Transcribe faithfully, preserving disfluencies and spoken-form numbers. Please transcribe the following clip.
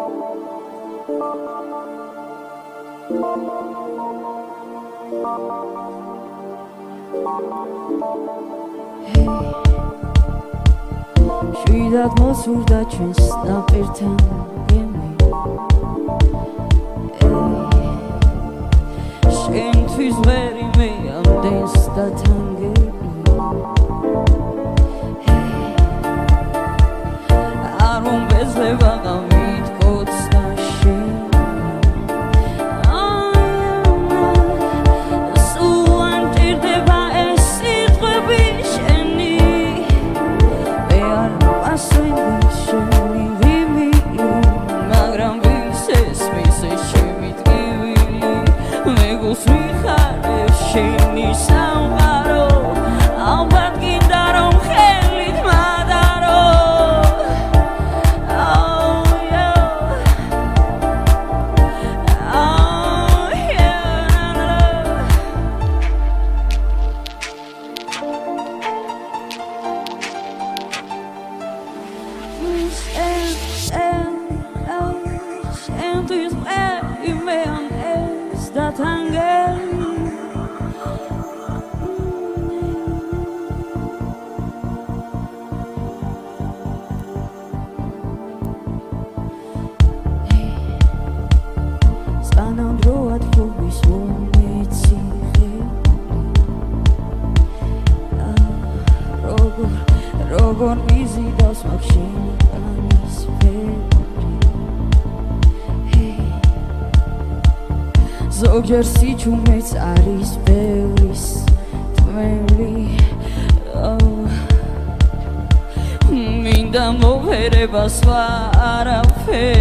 შვიდად მოსურდა ჩვენს ნაპირთან გემი შენთვის ვერი მე ამდენს დათანგები არ მომბეზლება გამით კოცნა შენი სულ არ მჭირდება ეს სიტყვები შენი მე არ ვასვენდი შენი რიმი მაგრამ ვის ესმის ჩემი ტკივილი მეგოს ვიხარე შენი სამყარო ალბათ გინდა რომ ხელით მადარო შენთვის ვერი მე ამდენს დათანგები სანამდროად ხობის მომეციხე როგორ როგორ მიზიდავს მაგ შენი კანის ფერი ზოგჯერ სიჩუმეც არის ბევრის თმელი მინდა მოვერება სხვა არაფერი